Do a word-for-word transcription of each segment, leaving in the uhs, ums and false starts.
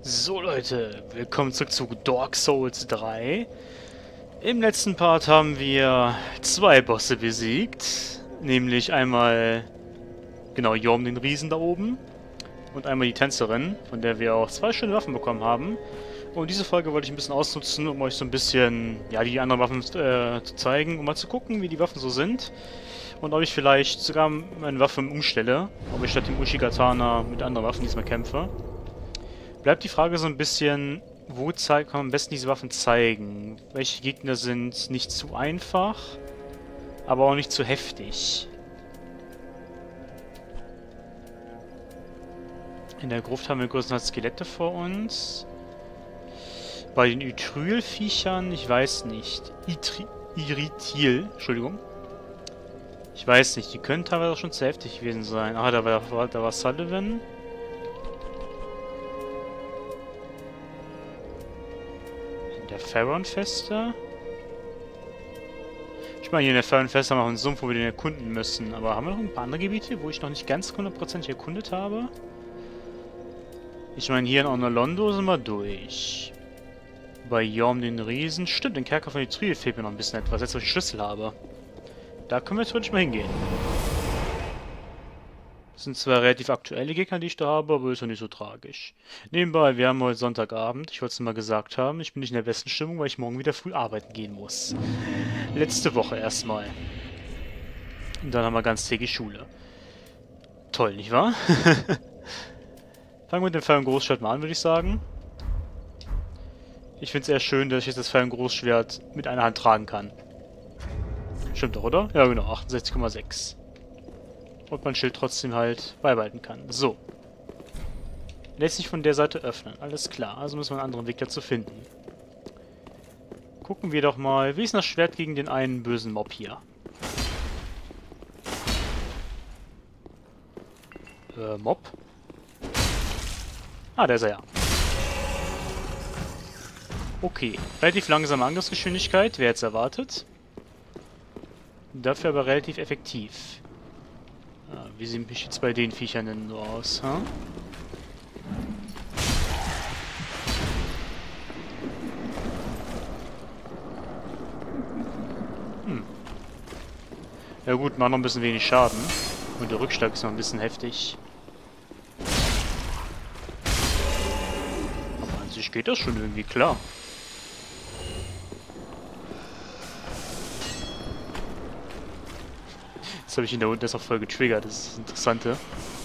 So Leute, willkommen zurück zu Dark Souls drei. Im letzten Part haben wir zwei Bosse besiegt. Nämlich einmal, genau, Yhorm den Riesen da oben. Und einmal die Tänzerin, von der wir auch zwei schöne Waffen bekommen haben. Und diese Folge wollte ich ein bisschen ausnutzen, um euch so ein bisschen, ja, die anderen Waffen äh, zu zeigen, um mal zu gucken, wie die Waffen so sind. Und ob ich vielleicht sogar meine Waffe umstelle. Ob ich statt dem Uchigatana mit anderen Waffen diesmal kämpfe. Bleibt die Frage so ein bisschen, wo kann man am besten diese Waffen zeigen? Welche Gegner sind nicht zu einfach, aber auch nicht zu heftig? In der Gruft haben wir größtenteils Skelette vor uns. Bei den Ythril-Viechern, ich weiß nicht. Itri Iritil, Entschuldigung. Ich weiß nicht, die können teilweise auch schon zu heftig gewesen sein. Ah, da war, da war Sullivan. Der Farron-Feste. Ich meine, hier in der Farron-Feste haben wir auch einen Sumpf, wo wir den erkunden müssen. Aber haben wir noch ein paar andere Gebiete, wo ich noch nicht ganz hundertprozentig erkundet habe? Ich meine, hier in Ornalondo sind wir durch. Bei Yhorm den Riesen. Stimmt, den Kerker von Ythril fehlt mir noch ein bisschen etwas, jetzt wo ich Schlüssel habe. Da können wir theoretisch mal hingehen. Das sind zwar relativ aktuelle Gegner, die ich da habe, aber ist ja nicht so tragisch. Nebenbei, wir haben heute Sonntagabend. Ich wollte es mal gesagt haben. Ich bin nicht in der besten Stimmung, weil ich morgen wieder früh arbeiten gehen muss. Letzte Woche erstmal. Und dann haben wir ganztägig Schule. Toll, nicht wahr? Fangen wir mit dem Pfeil und Großschwert mal an, würde ich sagen. Ich finde es eher schön, dass ich jetzt das Pfeil und Großschwert mit einer Hand tragen kann. Stimmt doch, oder? Ja, genau, achtundsechzig Komma sechs. Und mein Schild trotzdem halt beibehalten kann. So. Lässt sich von der Seite öffnen. Alles klar. Also müssen wir einen anderen Weg dazu finden. Gucken wir doch mal. Wie ist das Schwert gegen den einen bösen Mob hier? Äh, Mob? Ah, der ist er ja. Okay. Relativ langsame Angriffsgeschwindigkeit. Wer jetzt erwartet. Dafür aber relativ effektiv. Ah, wie sehen mich jetzt bei den Viechern denn so aus, ha? Hm. Ja gut, macht noch ein bisschen wenig Schaden. Und der Rückschlag ist noch ein bisschen heftig. Aber an sich geht das schon irgendwie klar. Jetzt habe ich ihn da unten das auch voll getriggert, das ist das Interessante.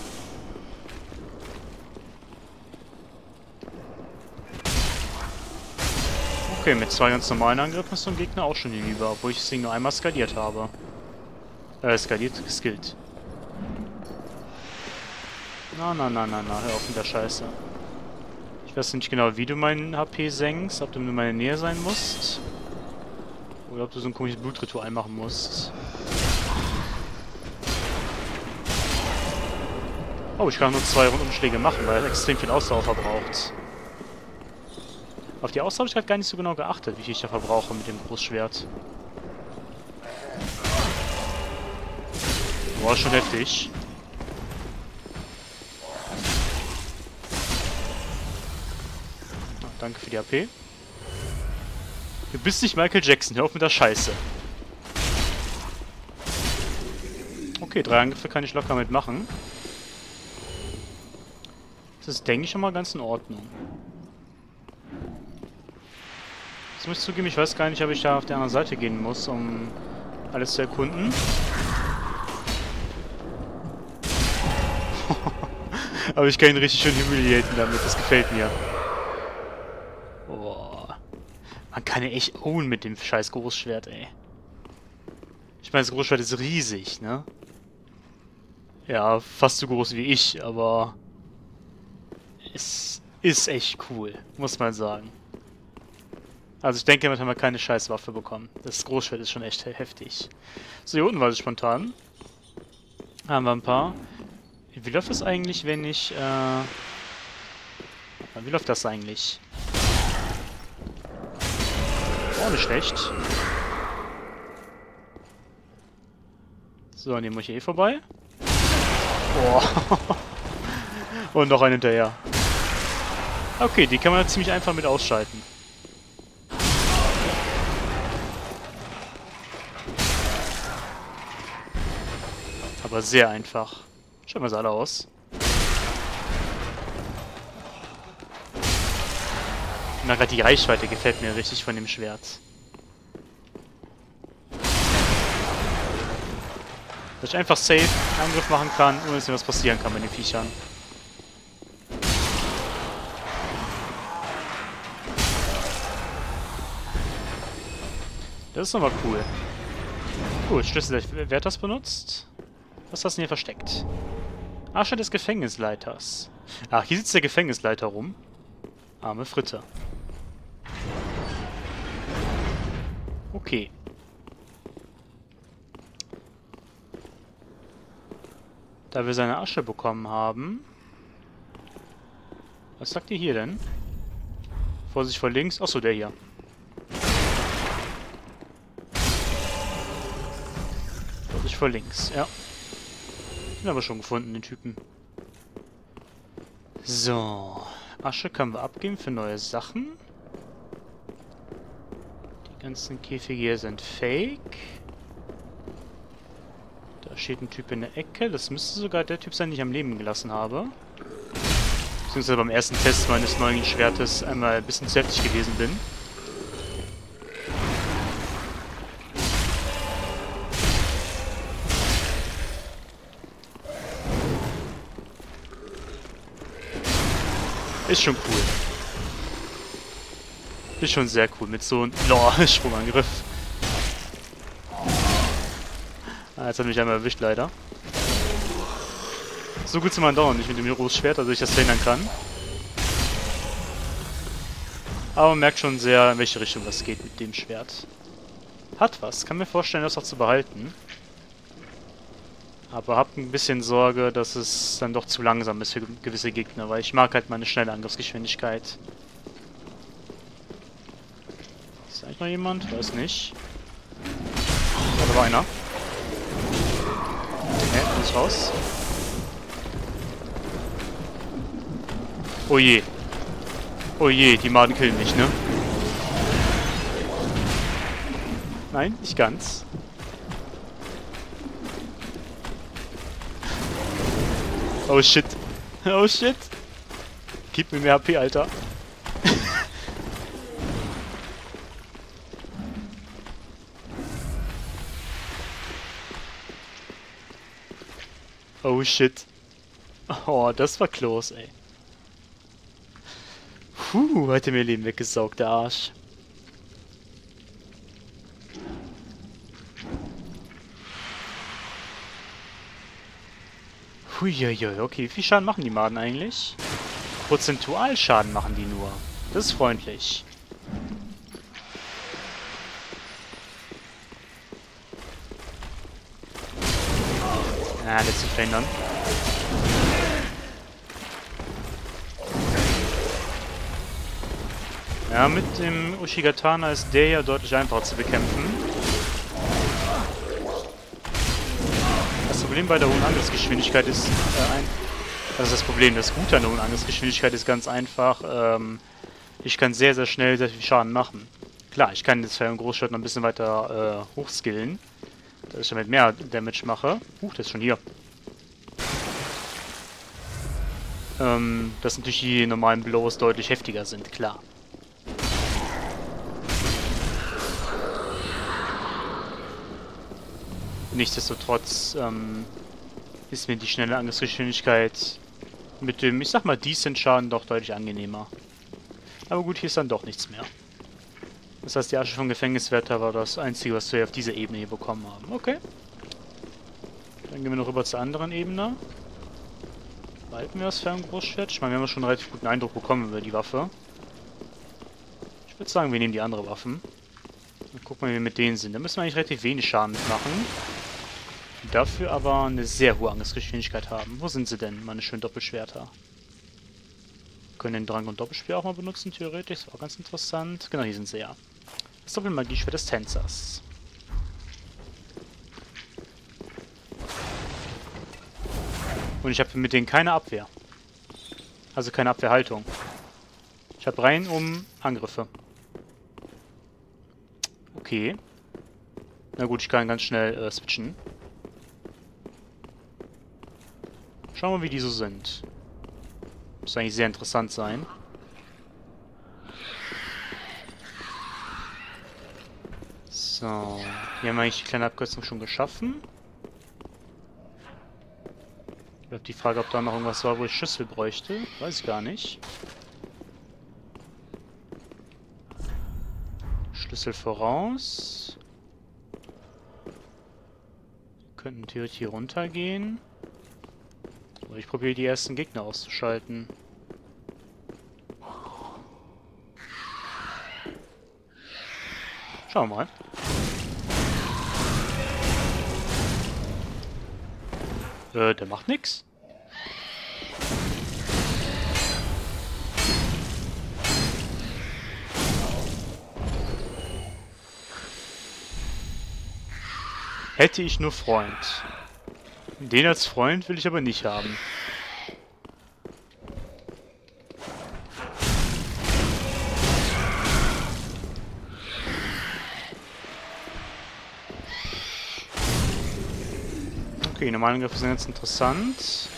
Okay, mit zwei ganz normalen Angriffen ist so ein Gegner auch schon hinüber, obwohl ich das Ding nur einmal skaliert habe. Äh, skaliert, geskillt. Na, na, na, na, na, hör auf mit der Scheiße. Ich weiß nicht genau, wie du meinen H P senkst, ob du in meiner Nähe sein musst. Oder ob du so ein komisches Blutritual machen musst. Oh, ich kann nur zwei Rundumschläge machen, weil er extrem viel Ausdauer verbraucht. Auf die Ausdauer habe ich gerade gar nicht so genau geachtet, wie viel ich da verbrauche mit dem Großschwert. Boah, schon heftig. Oh, danke für die A P. Du bist nicht Michael Jackson, hör auf mit der Scheiße. Okay, drei Angriffe kann ich locker mitmachen. Das ist, denke ich, schon mal ganz in Ordnung. Jetzt muss ich zugeben, ich weiß gar nicht, ob ich da auf der anderen Seite gehen muss, um alles zu erkunden. Aber ich kann ihn richtig schön humiliaten damit, das gefällt mir. Boah. Man kann ja echt own mit dem scheiß Großschwert, ey. Ich meine, das Großschwert ist riesig, ne? Ja, fast so groß wie ich, aber... Es ist echt cool, muss man sagen. Also ich denke, damit haben wir keine Scheißwaffe bekommen. Das Großschwert ist schon echt heftig. So, hier unten war es spontan. Haben wir ein paar. Wie läuft das eigentlich, wenn ich... Äh wie läuft das eigentlich? Oh, nicht schlecht. So, an dem muss ich eh vorbei. Boah. Und noch ein hinterher. Okay, die kann man ziemlich einfach mit ausschalten. Aber sehr einfach. Schauen wir sie alle aus. Na, gerade die Reichweite gefällt mir richtig von dem Schwert. Dass ich einfach safe einen Angriff machen kann, ohne dass mir was passieren kann bei den Viechern. Das ist nochmal cool. Gut, Schlüssel, wer hat das benutzt? Was hast du denn hier versteckt? Asche des Gefängnisleiters. Ach, hier sitzt der Gefängnisleiter rum. Arme Fritte. Okay. Da wir seine Asche bekommen haben... Was sagt ihr hier denn? Vorsicht vor links. Achso, der hier. Vorsicht vor links, ja. Den haben wir schon gefunden, den Typen. So. Asche können wir abgeben für neue Sachen. Die ganzen Käfige hier sind fake. Da steht ein Typ in der Ecke. Das müsste sogar der Typ sein, den ich am Leben gelassen habe. Beziehungsweise beim ersten Test meines neuen Schwertes einmal ein bisschen zu heftig gewesen bin. Ist schon cool. Ist schon sehr cool mit so einem oh, Sprungangriff. Ah, jetzt hat mich einmal erwischt, leider. So gut sind wir dauernd nicht mit dem Heroes-Schwert, also ich das verhindern kann. Aber man merkt schon sehr, in welche Richtung das geht mit dem Schwert. Hat was. Kann mir vorstellen, das auch zu behalten. Aber hab ein bisschen Sorge, dass es dann doch zu langsam ist für gewisse Gegner, weil ich mag halt meine schnelle Angriffsgeschwindigkeit. Ist da eigentlich noch jemand? Weiß nicht. Da war einer. Okay, muss raus. Oh je. Oh je, die Maden killen mich, ne? Nein, nicht ganz. Oh shit. Oh shit. Gib mir mehr H P, Alter. Oh shit. Oh, das war close, ey. Puh, hat er mir Leben weggesaugt, der Arsch. Huiuiui, okay, wie viel Schaden machen die Maden eigentlich? Prozentual Schaden machen die nur. Das ist freundlich. Ah, letzte verhindern. Ja, mit dem Ushigatana ist der ja deutlich einfacher zu bekämpfen. Das Problem bei der hohen Angriffsgeschwindigkeit ist äh, ein... Das ist das Problem. Das Gute an der hohen Angriffsgeschwindigkeit ist ganz einfach. Ähm, ich kann sehr, sehr schnell sehr viel Schaden machen. Klar, ich kann jetzt im Großschwert noch ein bisschen weiter äh, hochskillen, dass ich damit mehr Damage mache. Huch, der ist schon hier. Ähm, dass natürlich die normalen Blows deutlich heftiger sind, klar. Nichtsdestotrotz ähm, ist mir die schnelle Angriffsgeschwindigkeit mit dem, ich sag mal, Decent Schaden doch deutlich angenehmer. Aber gut, hier ist dann doch nichts mehr. Das heißt, die Asche vom Gefängniswärter war das Einzige, was wir auf dieser Ebene hier bekommen haben. Okay. Dann gehen wir noch rüber zur anderen Ebene. Behalten wir das Ferngroßschwert? Ich meine, wir haben schon einen relativ guten Eindruck bekommen über die Waffe. Ich würde sagen, wir nehmen die andere Waffen. Dann gucken wir, wie wir mit denen sind. Da müssen wir eigentlich relativ wenig Schaden mitmachen. Dafür aber eine sehr hohe Angriffsgeschwindigkeit haben. Wo sind sie denn, meine schönen Doppelschwerter? Wir können den Drang- und Doppelspeer auch mal benutzen, theoretisch. Das war ganz interessant. Genau, hier sind sie ja. Das Doppelmagieschwert des Tänzers. Und ich habe mit denen keine Abwehr. Also keine Abwehrhaltung. Ich habe rein um Angriffe. Okay. Na gut, ich kann ganz schnell äh, switchen. Schauen wir mal, wie die so sind. Muss eigentlich sehr interessant sein. So. Hier haben wir eigentlich die kleine Abkürzung schon geschaffen. Ich habe die Frage, ob da noch irgendwas war, wo ich Schlüssel bräuchte. Weiß ich gar nicht. Schlüssel voraus. Wir könnten theoretisch hier runtergehen. Aber ich probiere die ersten Gegner auszuschalten. Schauen wir mal. Äh, der macht nix. Hätte ich nur Freund. Den als Freund will ich aber nicht haben. Okay, normale Angriffe sind jetzt interessant.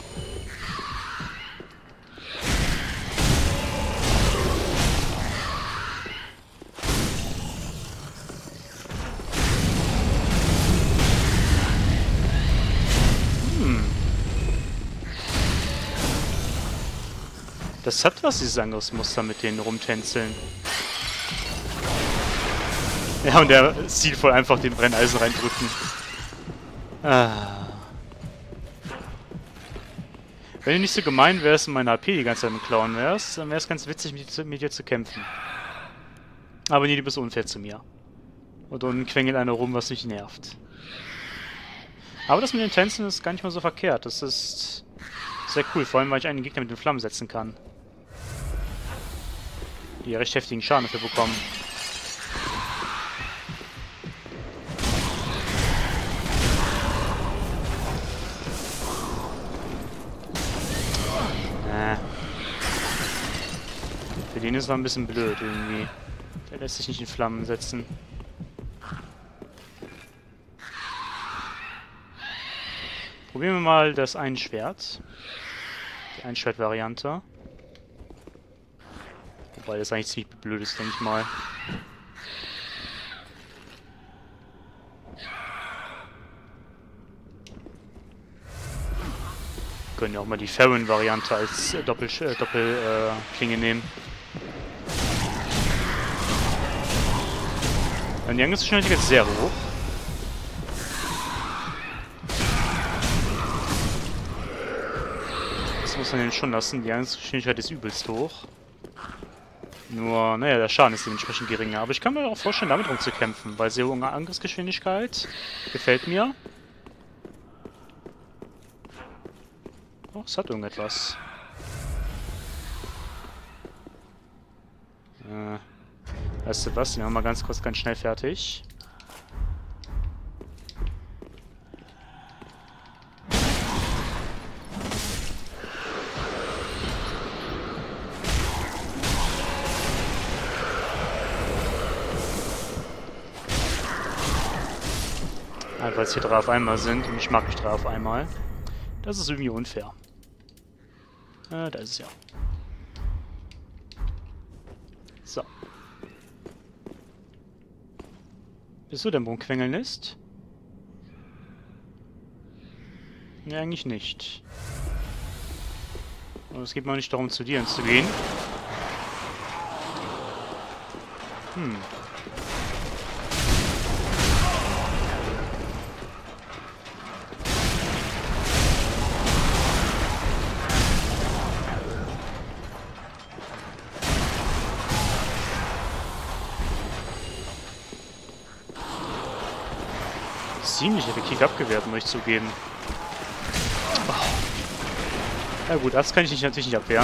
Hm. Das hat was, dieses Angriffsmuster mit den Rumtänzeln. Ja, und der zielvoll einfach den Brenneisen reindrücken. Ah. Wenn du nicht so gemein wärst und meine H P die ganze Zeit mit Klauen wärst, dann wäre es ganz witzig, mit dir, zu, mit dir zu kämpfen. Aber nee, du bist unfair zu mir. Und unten quengelt einer rum, was mich nervt. Aber das mit den Tänzen ist gar nicht mal so verkehrt. Das ist sehr cool, vor allem weil ich einen Gegner mit den Flammen setzen kann. Die ja recht heftigen Schaden dafür bekommen. Für den ist es ein bisschen blöd irgendwie. Der lässt sich nicht in Flammen setzen. Probieren wir mal das Einschwert. Die Einschwert-Variante. Wobei das eigentlich ziemlich blöd ist, denke ich mal. Wir können ja auch mal die Farron-Variante als äh, Doppel-Klinge äh, Doppel, äh, nehmen. Und die Angriffsgeschwindigkeit ist sehr hoch. Das muss man den schon lassen. Die Angriffsgeschwindigkeit ist übelst hoch. Nur, naja, der Schaden ist dementsprechend geringer. Aber ich kann mir auch vorstellen, damit rumzukämpfen, weil sehr hohe Angriffsgeschwindigkeit gefällt mir. Oh, es hat irgendetwas. Äh, weißt du was? Den machen wir ganz kurz, ganz schnell fertig. Einfach, weil es hier drei auf einmal sind und ich mag nicht drei auf einmal. Das ist irgendwie unfair. Äh, da ist es ja. So. Bist du der Rumquengeln ist? Ne, eigentlich nicht. Aber es geht mir auch nicht darum, zu dir zu gehen. Hm. Ziemlich effektiv abgewehrt, muss ich zugeben. Oh. Ja gut, das kann ich nicht, natürlich nicht abwehren.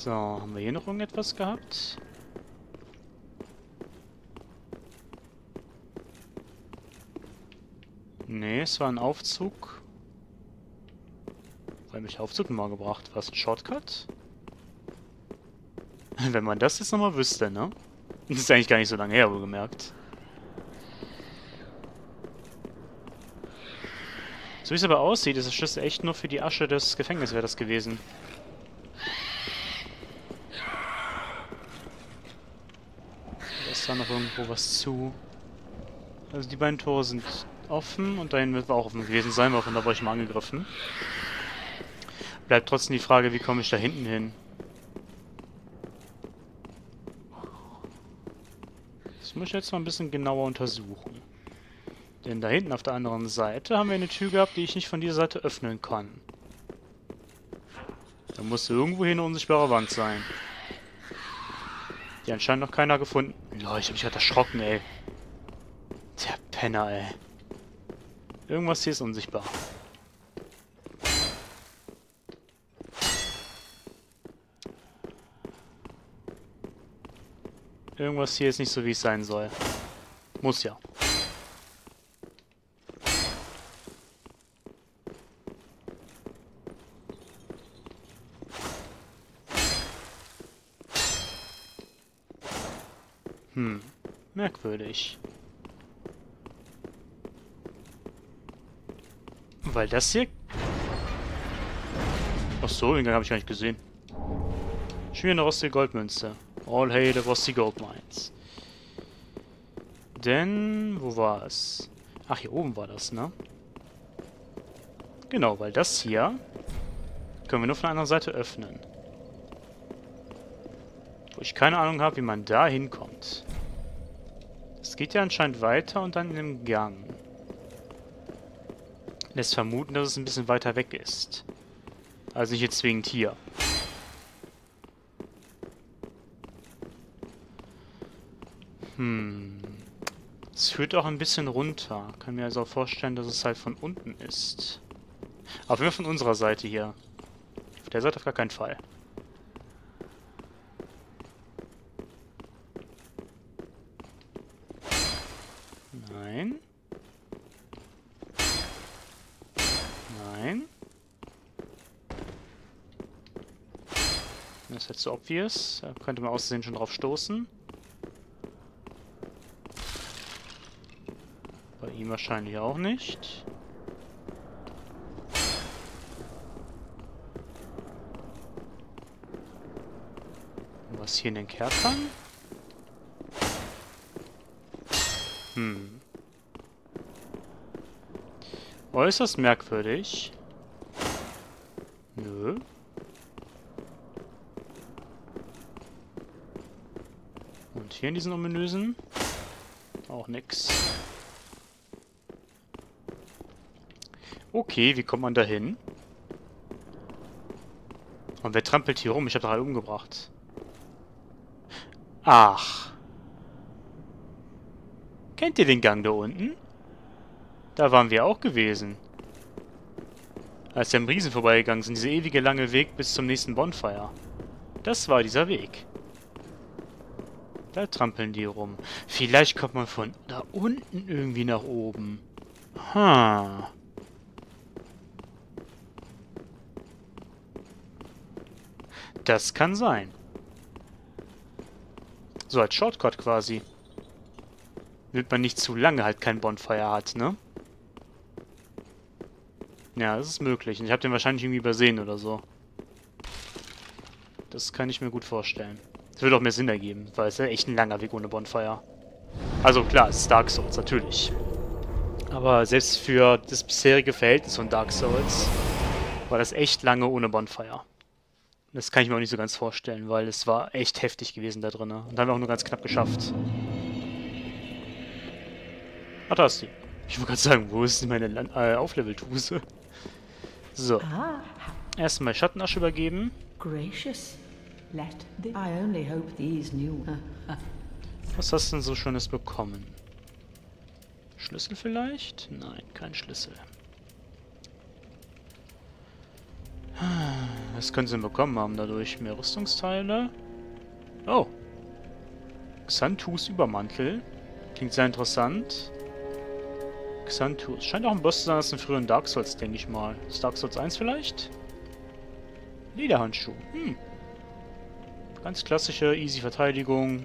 So, haben wir hier noch irgendetwas gehabt? Nee, es war ein Aufzug. Wo hat mich der Aufzug mal gebracht? War es ein Shortcut? Wenn man das jetzt nochmal wüsste, ne? Das ist eigentlich gar nicht so lange her, wohlgemerkt. So wie es aber aussieht, ist das Schlüssel echt nur für die Asche des Gefängniswärters gewesen. Da ist da noch irgendwo was zu. Also die beiden Tore sind offen und dahin wird auch offen gewesen sein, weil von da war ich mal angegriffen. Bleibt trotzdem die Frage, wie komme ich da hinten hin? Das muss ich jetzt mal ein bisschen genauer untersuchen. Denn da hinten auf der anderen Seite haben wir eine Tür gehabt, die ich nicht von dieser Seite öffnen kann. Da muss irgendwo hier eine unsichtbare Wand sein. Die anscheinend noch keiner gefunden. Lol, ich hab mich halt erschrocken, ey. Der Penner, ey. Irgendwas hier ist unsichtbar. Irgendwas hier ist nicht so, wie es sein soll. Muss ja. Hm, merkwürdig. Weil das hier... Ach so, den Gang habe ich gar nicht gesehen. Schon wieder eine rostige Goldmünze. All hail the rusty gold mines. Denn, wo war es? Ach, hier oben war das, ne? Genau, weil das hier können wir nur von der anderen Seite öffnen. Wo ich keine Ahnung habe, wie man da hinkommt. Es geht ja anscheinend weiter und dann in einem Gang. Lässt vermuten, dass es ein bisschen weiter weg ist. Also nicht jetzt zwingend hier. Hm. Es führt auch ein bisschen runter. Kann mir also auch vorstellen, dass es halt von unten ist. Auf jeden Fall von unserer Seite hier. Auf der Seite auf gar keinen Fall. Nein. Nein. Das ist jetzt so obvious. Da könnte man aussehen schon drauf stoßen. Bei ihm wahrscheinlich auch nicht. Und was hier in den Kerkern? Hm. Äußerst merkwürdig. Nö. Und hier in diesen ominösen? Auch nix. Okay, wie kommt man da hin? Und wer trampelt hier rum? Ich habe doch alle umgebracht. Ach. Kennt ihr den Gang da unten? Da waren wir auch gewesen. Als wir am Riesen vorbeigegangen sind, dieser ewige lange Weg bis zum nächsten Bonfire. Das war dieser Weg. Da trampeln die rum. Vielleicht kommt man von da unten irgendwie nach oben. Ha. Das kann sein. So als Shortcut quasi. Damit man nicht zu lange halt kein Bonfire hat, ne? Ja, das ist möglich. Und ich habe den wahrscheinlich irgendwie übersehen oder so. Das kann ich mir gut vorstellen. Das würde auch mehr Sinn ergeben, weil es ja echt ein langer Weg ohne Bonfire. Also klar, es ist Dark Souls, natürlich. Aber selbst für das bisherige Verhältnis von Dark Souls war das echt lange ohne Bonfire. Das kann ich mir auch nicht so ganz vorstellen, weil es war echt heftig gewesen da drin. Und da haben wir auch nur ganz knapp geschafft. Ach, da ist die. Ich wollte gerade sagen, wo ist meine Land äh, Auflevel-Tuse? So. Erstmal Schattenasche übergeben. Gracious. Let the I only hope these new. Was hast du denn so Schönes bekommen? Schlüssel vielleicht? Nein, kein Schlüssel. Was können sie denn bekommen haben dadurch? Mehr Rüstungsteile? Oh. Xanthus Übermantel. Klingt sehr interessant. Xanthus. Scheint auch ein Boss zu sein aus den früheren Dark Souls, denke ich mal. Ist Dark Souls eins vielleicht? Lederhandschuh. Hm. Ganz klassische, easy Verteidigung.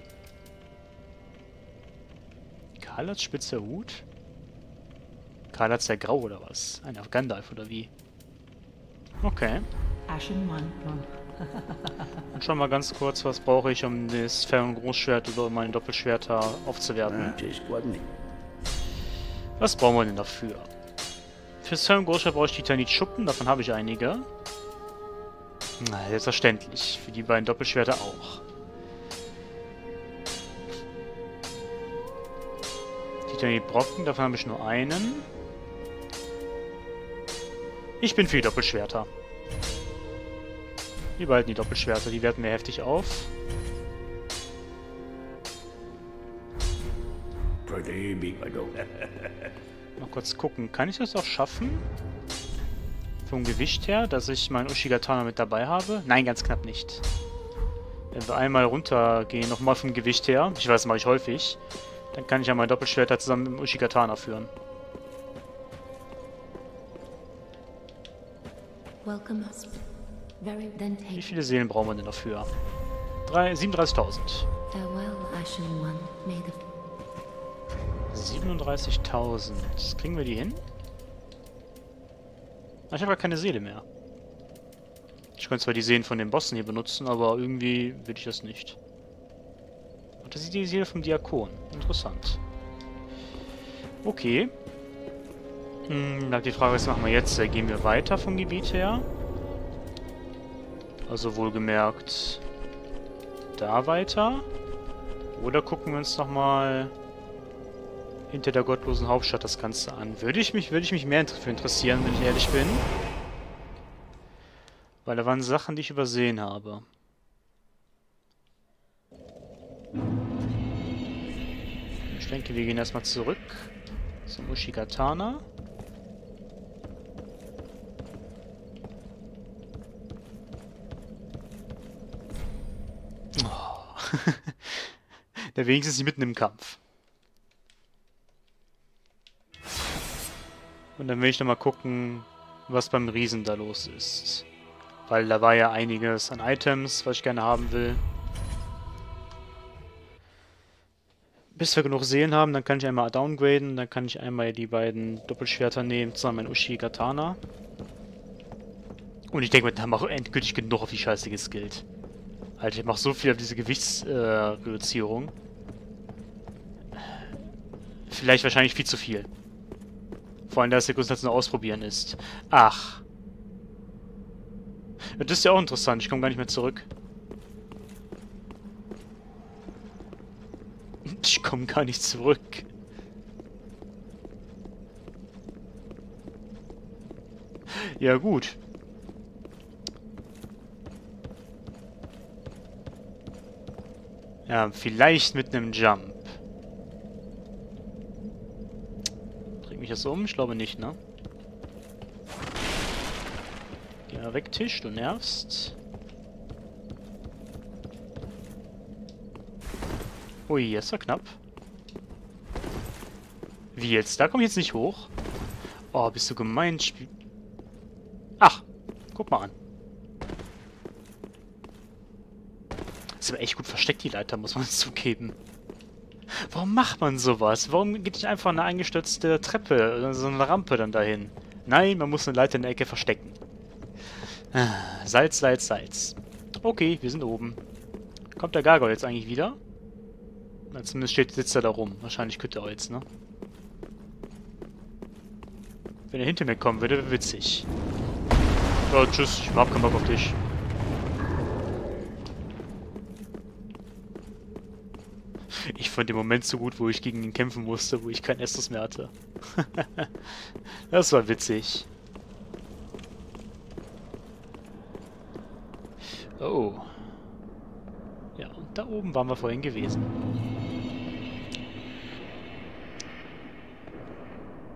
Karlats spitzer Hut? Karlats der Grau oder was? Ein Gandalf oder wie? Okay. Ashen One. Und schon mal ganz kurz, was brauche ich, um das Fern- und Großschwert oder meine Doppelschwerter aufzuwerten? Was brauchen wir denn dafür? Fürs Fern- und Großschwert brauche ich Titanit-Schuppen, davon habe ich einige. Na, selbstverständlich. Für die beiden Doppelschwerter auch. Titanit-Brocken, davon habe ich nur einen. Ich bin für die Doppelschwerter. Wir behalten die Doppelschwerter, die werten mir heftig auf. Mal kurz gucken, kann ich das auch schaffen? Vom Gewicht her, dass ich meinen Ushigatana mit dabei habe? Nein, ganz knapp nicht. Wenn wir einmal runtergehen, nochmal vom Gewicht her, ich weiß, das mache ich häufig, dann kann ich ja mein Doppelschwerter zusammen mit dem Ushigatana führen. Wie viele Seelen brauchen wir denn dafür? siebenunddreißigtausend. siebenunddreißigtausend. Kriegen wir die hin? Ich habe gar keine Seele mehr. Ich könnte zwar die Seelen von den Bossen hier benutzen, aber irgendwie will ich das nicht. Und das ist die Seele vom Diakon. Interessant. Okay. Hm, dann die Frage, was machen wir jetzt? Gehen wir weiter vom Gebiet her? Also wohlgemerkt da weiter. Oder gucken wir uns nochmal hinter der gottlosen Hauptstadt das Ganze an. Würde ich mich, würde ich mich mehr dafür interessieren, wenn ich ehrlich bin. Weil da waren Sachen, die ich übersehen habe. Ich denke, wir gehen erstmal zurück zum Ushigatana. Oh. Der wenigstens nicht mitten im Kampf. Und dann will ich nochmal gucken, was beim Riesen da los ist. Weil da war ja einiges an Items, was ich gerne haben will. Bis wir genug Seelen haben, dann kann ich einmal downgraden. Dann kann ich einmal die beiden Doppelschwerter nehmen, zusammen mein Ushigatana. Und ich denke, wir haben auch endgültig genug auf die Scheiße geskillt. Alter, ich mache so viel auf diese Gewichtsreduzierung. Äh, Vielleicht wahrscheinlich viel zu viel. Vor allem, da es ja größtenteils nur ausprobieren ist. Ach. Das ist ja auch interessant. Ich komme gar nicht mehr zurück. Ich komme gar nicht zurück. Ja, gut. Ja, vielleicht mit einem Jump. Bringt mich das um? Ich glaube nicht, ne? Geh mal weg, Tisch, du nervst. Ui, jetzt war knapp. Wie jetzt? Da komme ich jetzt nicht hoch. Oh, bist du gemein, Spiel. Ach, guck mal an. Ist aber echt gut versteckt, die Leiter, muss man zugeben. Warum macht man sowas? Warum geht nicht einfach eine eingestürzte Treppe oder so eine Rampe dann dahin? Nein, man muss eine Leiter in der Ecke verstecken. Salz, Salz, Salz. Okay, wir sind oben. Kommt der Gargoyle jetzt eigentlich wieder? Na, zumindest steht, sitzt er da rum. Wahrscheinlich könnte er jetzt, ne? Wenn er hinter mir kommen würde, wäre witzig. Oh, tschüss, ich hab keinen Bock auf dich. Ich fand den Moment so gut, wo ich gegen ihn kämpfen musste, wo ich kein Estus mehr hatte. Das war witzig. Oh. Ja, und da oben waren wir vorhin gewesen.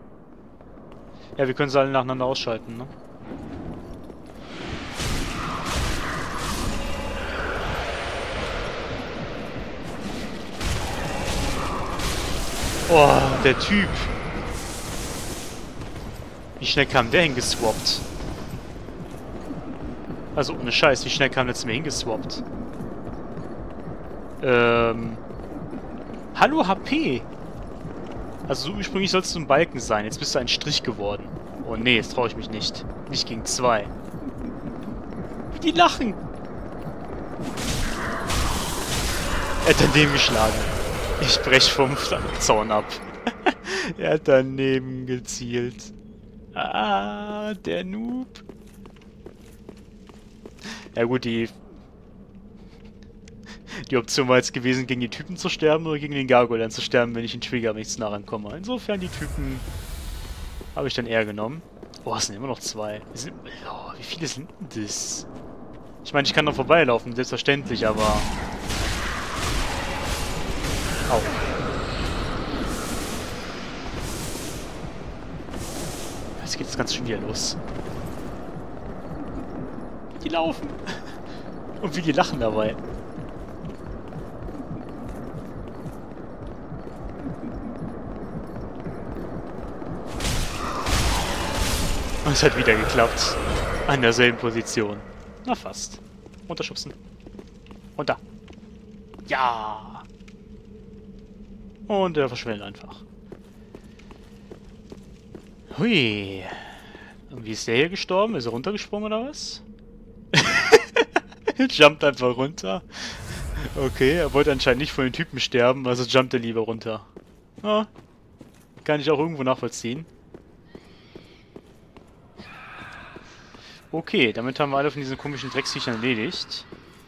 Ja, wir können sie alle nacheinander ausschalten, ne? Oh, der Typ. Wie schnell kam der hingeswappt? Also ohne Scheiß, wie schnell kam der zu mir hingeswappt? Ähm... Hallo H P! Also so ursprünglich sollst du ein Balken sein, jetzt bist du ein Strich geworden. Oh nee, jetzt traue ich mich nicht. Nicht gegen zwei. Wie die lachen! Er hat daneben geschlagen. Ich brech vom Zaun ab. Er hat daneben gezielt. Ah, der Noob. Ja gut, die... Die Option war jetzt gewesen, gegen die Typen zu sterben oder gegen den Gargoyle zu sterben, wenn ich den Trigger nicht zu nah rankomme. Insofern die Typen habe ich dann eher genommen. Oh, es sind immer noch zwei. Sind, oh, wie viele sind denn das? Ich meine, ich kann noch vorbeilaufen, selbstverständlich, aber... Au. Jetzt geht das Ganze schon wieder los. Die laufen. Und wie die lachen dabei. Und es hat wieder geklappt. An derselben Position. Na fast. Runterschubsen. Runter. Ja. Und er verschwindet einfach. Hui. Und wie ist der hier gestorben? Ist er runtergesprungen oder was? Jumpt einfach runter. Okay, er wollte anscheinend nicht von den Typen sterben, also jumpt er lieber runter. Ah, kann ich auch irgendwo nachvollziehen. Okay, damit haben wir alle von diesen komischen Drecksviechern erledigt.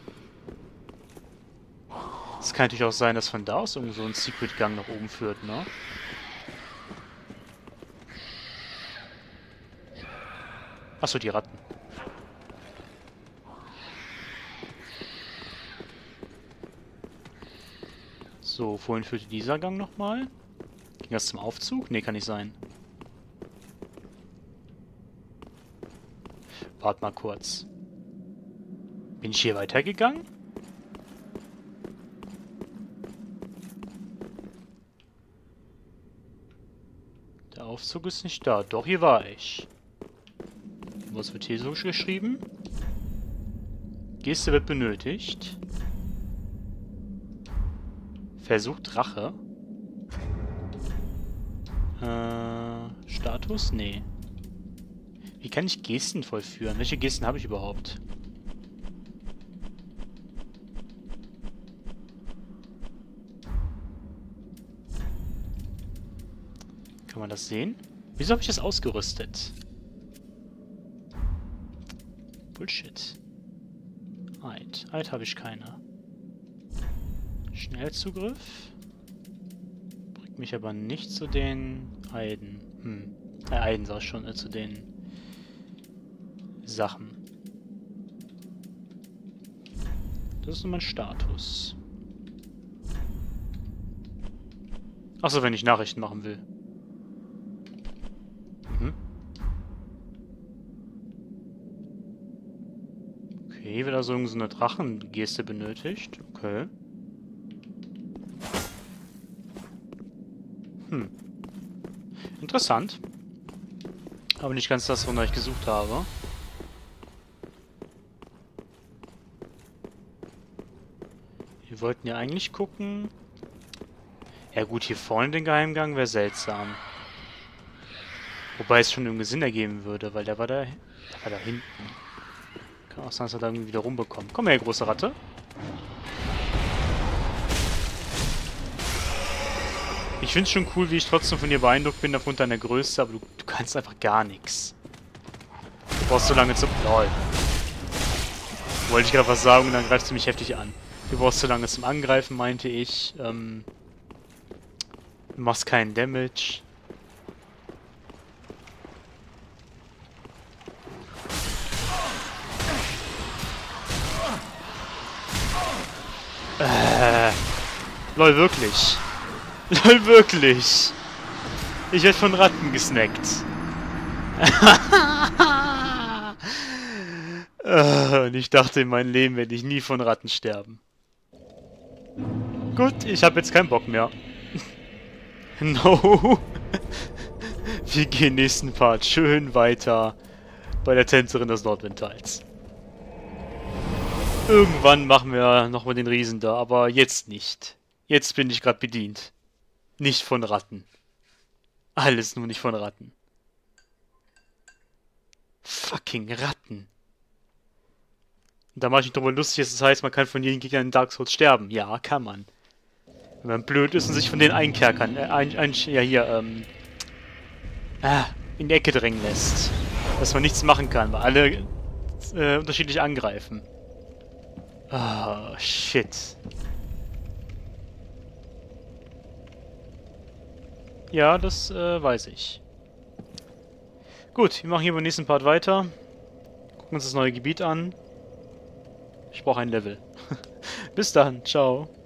Es kann natürlich auch sein, dass von da aus irgendwo so ein Secret-Gang nach oben führt, ne? Achso, die Ratten. So, vorhin führte dieser Gang nochmal. Ging das zum Aufzug? Ne, kann nicht sein. Warte mal kurz. Bin ich hier weitergegangen? Der Aufzug ist nicht da. Doch, hier war ich. Was wird hier so geschrieben? Geste wird benötigt. Versucht Rache. Äh, Status? Nee. Wie kann ich Gesten vollführen? Welche Gesten habe ich überhaupt? Kann man das sehen? Wieso habe ich das ausgerüstet? Bullshit. Eid. Eid habe ich keine. Schnellzugriff. Bringt mich aber nicht zu den Eiden. Hm. Äh, Eiden sag ich schon, äh, zu den Sachen. Das ist nur mein Status. Achso, wenn ich Nachrichten machen will. Mhm. Okay, wird also so eine Drachengeste benötigt. Okay. Hm. Interessant. Aber nicht ganz das, wonach ich gesucht habe. Wir wollten ja eigentlich gucken... Ja gut, hier vorne den Geheimgang wäre seltsam. Wobei es schon irgendwie Sinn ergeben würde, weil der war da, der war da hinten. Kann auch sein, dass er da irgendwie wieder rumbekommt. Komm her, große Ratte. Ich finde es schon cool, wie ich trotzdem von dir beeindruckt bin aufgrund deiner Größe, aber du, du kannst einfach gar nichts. Du brauchst so lange zum... Lol. Wollte ich gerade was sagen und dann greifst du mich heftig an. Du brauchst so lange zum Angreifen, meinte ich. Ähm, du machst keinen Damage. Äh, lol, wirklich. Lol, wirklich. Ich werde von Ratten gesnackt. Und ich dachte, in meinem Leben werde ich nie von Ratten sterben. Gut, ich habe jetzt keinen Bock mehr. No. Wir gehen nächsten Part schön weiter bei der Tänzerin des Nordwindtals. Irgendwann machen wir nochmal den Riesen da, aber jetzt nicht. Jetzt bin ich gerade bedient. Nicht von Ratten. Alles nur nicht von Ratten. Fucking Ratten. Und da mache ich mich drüber lustig, das heißt, man kann von jedem Gegner in Dark Souls sterben. Ja, kann man. Wenn man blöd ist und sich von denen einkerkern, äh, ein, ein, ja hier, ähm, ah, in die Ecke drängen lässt. Dass man nichts machen kann, weil alle äh, unterschiedlich angreifen. Ah, shit. Ja, das äh, weiß ich. Gut, wir machen hier beim nächsten Part weiter. Gucken uns das neue Gebiet an. Ich brauche ein Level. Bis dann, ciao.